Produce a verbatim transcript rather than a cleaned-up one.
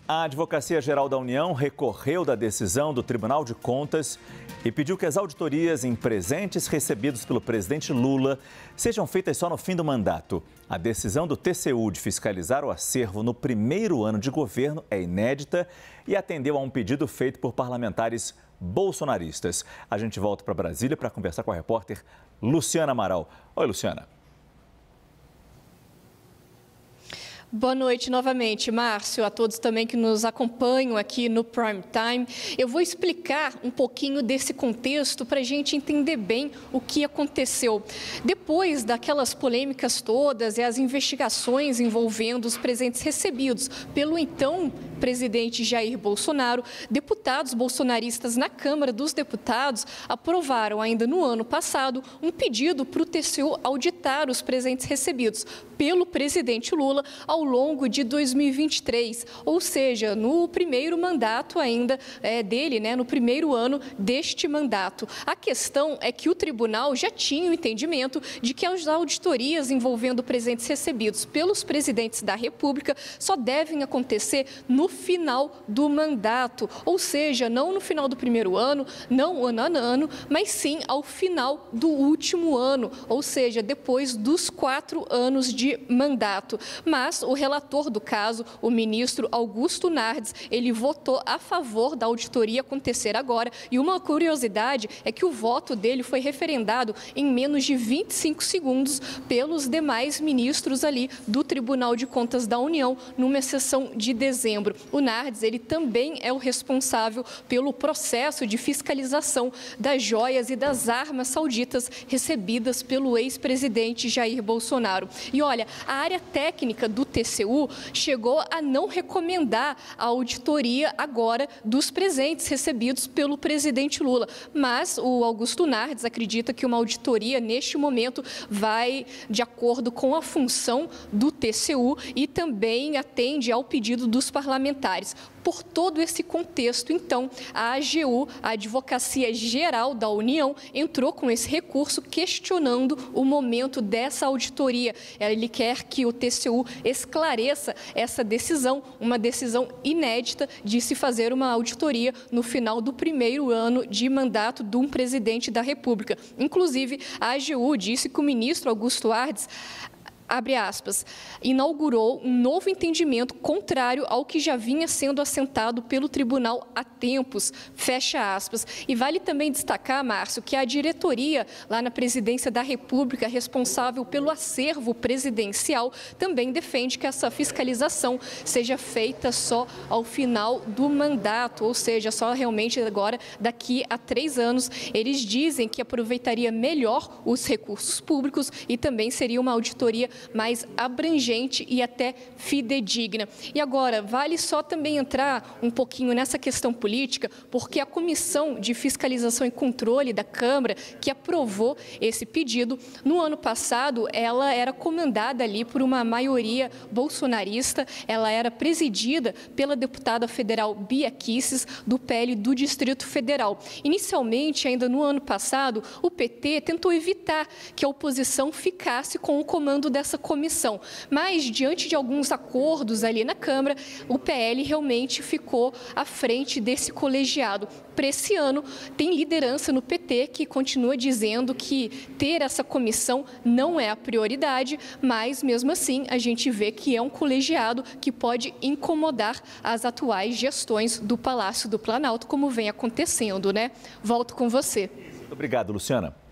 A Advocacia Geral da União recorreu da decisão do Tribunal de Contas e pediu que as auditorias em presentes recebidos pelo presidente Lula sejam feitas só no fim do mandato. A decisão do T C U de fiscalizar o acervo no primeiro ano de governo é inédita e atendeu a um pedido feito por parlamentares bolsonaristas. A gente volta para Brasília para conversar com a repórter Luciana Amaral. Oi, Luciana. Boa noite novamente, Márcio, a todos também que nos acompanham aqui no Prime Time. Eu vou explicar um pouquinho desse contexto para a gente entender bem o que aconteceu. Depois daquelas polêmicas todas e as investigações envolvendo os presentes recebidos pelo então presidente Jair Bolsonaro, deputados bolsonaristas na Câmara dos Deputados aprovaram ainda no ano passado um pedido para o T C U auditar os presentes recebidos pelo presidente Lula ao longo de dois mil e vinte e três, ou seja, no primeiro mandato ainda é, dele, né, no primeiro ano deste mandato. A questão é que o tribunal já tinha o entendimento de que as auditorias envolvendo presentes recebidos pelos presidentes da República só devem acontecer no final do mandato, ou seja, não no final do primeiro ano, não ano a ano, mas sim ao final do último ano, ou seja, depois dos quatro anos de mandato. Mas o relator do caso, o ministro Augusto Nardes, ele votou a favor da auditoria acontecer agora. E uma curiosidade é que o voto dele foi referendado em menos de vinte e cinco segundos pelos demais ministros ali do Tribunal de Contas da União, numa sessão de dezembro. O Nardes, ele também é o responsável pelo processo de fiscalização das joias e das armas sauditas recebidas pelo ex-presidente Jair Bolsonaro. E olha, Olha, a área técnica do T C U chegou a não recomendar a auditoria agora dos presentes recebidos pelo presidente Lula, mas o Augusto Nardes acredita que uma auditoria neste momento vai de acordo com a função do T C U e também atende ao pedido dos parlamentares. Por todo esse contexto, então, a A G U, a Advocacia Geral da União, entrou com esse recurso questionando o momento dessa auditoria. Ele quer que o T C U esclareça essa decisão, uma decisão inédita de se fazer uma auditoria no final do primeiro ano de mandato de um presidente da República. Inclusive, a A G U disse que o ministro Augusto Nardes, abre aspas, inaugurou um novo entendimento contrário ao que já vinha sendo assentado pelo tribunal há tempos, fecha aspas. E vale também destacar, Márcio, que a diretoria lá na Presidência da República, responsável pelo acervo presidencial, também defende que essa fiscalização seja feita só ao final do mandato, ou seja, só realmente agora daqui a três anos. Eles dizem que aproveitaria melhor os recursos públicos e também seria uma auditoria mais abrangente e até fidedigna. E agora, vale só também entrar um pouquinho nessa questão política, porque a Comissão de Fiscalização e Controle da Câmara, que aprovou esse pedido, no ano passado, ela era comandada ali por uma maioria bolsonarista, ela era presidida pela deputada federal Bia Kicis, do P L do Distrito Federal. Inicialmente, ainda no ano passado, o P T tentou evitar que a oposição ficasse com o comando dessa comissão, mas diante de alguns acordos ali na Câmara, o P L realmente ficou à frente desse colegiado. Para esse ano, tem liderança no P T que continua dizendo que ter essa comissão não é a prioridade, mas mesmo assim a gente vê que é um colegiado que pode incomodar as atuais gestões do Palácio do Planalto, como vem acontecendo, né? Volto com você. Obrigado, Luciana.